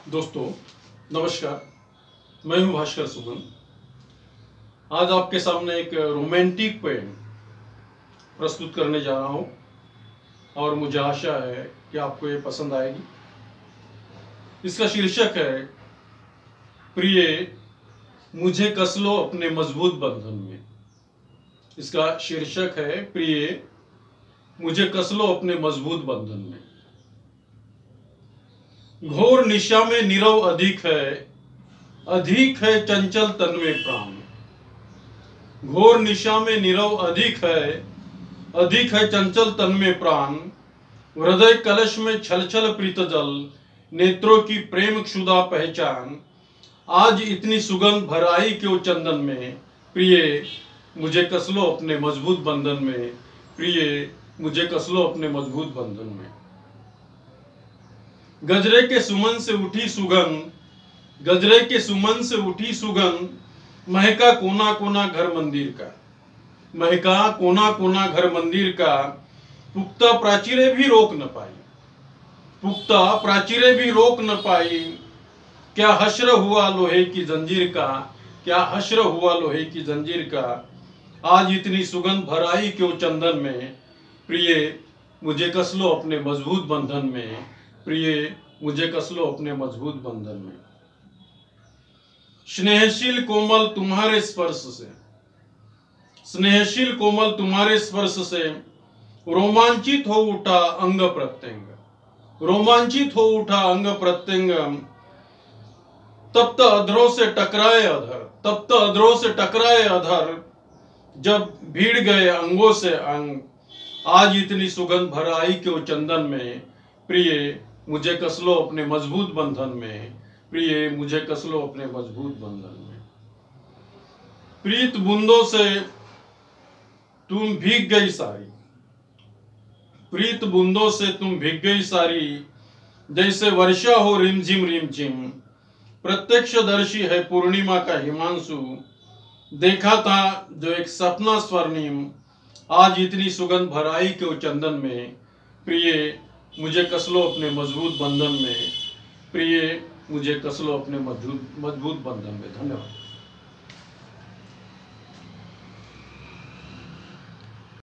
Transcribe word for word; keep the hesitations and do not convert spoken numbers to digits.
दोस्तों नमस्कार, मैं हूं भास्कर सुमन। आज आपके सामने एक रोमांटिक पोएम प्रस्तुत करने जा रहा हूं और मुझे आशा है कि आपको ये पसंद आएगी। इसका शीर्षक है प्रिय मुझे कस लो अपने मजबूत बंधन में। इसका शीर्षक है प्रिय मुझे कस लो अपने मजबूत बंधन में। घोर निशा में नीरव अधिक है, अधिक है चंचल तन में प्राण। घोर निशा में नीरव अधिक है, अधिक है चंचल तन में प्राण। हृदय कलश में छल छल प्रीत जल, नेत्रों की प्रेम क्षुधा पहचान। आज इतनी सुगंध भर आई क्यों चंदन में। प्रिय मुझे कस लो अपने मजबूत बंधन में। प्रिय मुझे कस लो अपने मजबूत बंधन में। गजरे के सुमन से उठी सुगंध, गजरे के सुमन से उठी सुगंध। महका कोना कोना घर मंदिर का, महका कोना कोना घर मंदिर का। पुख्ता प्राचीरें भी रोक न पाई, पुख्ता प्राचीरें भी रोक न पाई। क्या हश्र हुआ लोहे की जंजीर का, क्या हश्र हुआ लोहे की जंजीर का। आज इतनी सुगंध भर आई क्यों चंदन में। प्रिय मुझे कस लो अपने मजबूत बंधन में। प्रिय मुझे कस लो अपने मजबूत बंधन में। स्नेहशील कोमल तुम्हारे स्पर्श से, स्नेहशील कोमल तुम्हारे स्पर्श से। रोमांचित हो उठा अंग प्रत्यंग, रोमांचित हो उठा अंग प्रत्यंग। तप्त अधरों से टकराए अधर, तप्त अधरों से टकराए अधर। जब भीड़ गए अंगों से अंग। आज इतनी सुगंध भर आई क्यों चंदन में। प्रिय मुझे कस लो अपने मजबूत बंधन में। प्रिय मुझे कस लो अपने मजबूत बंधन में। प्रीत बूंदों से तुम भीग गई सारी, प्रीत बूंदों से तुम भीग गई सारी। जैसे वर्षा हो रिमझिम रिमझिम। प्रत्यक्षदर्शी है पूर्णिमा का हिमांशु। देखा था जो एक सपना स्वर्णिम। आज इतनी सुगंध भर आई क्यों चंदन में। प्रिय मुझे कस लो अपने मजबूत बंधन में। प्रिय मुझे कस लो अपने मजबूत मजबूत बंधन में। धन्यवाद।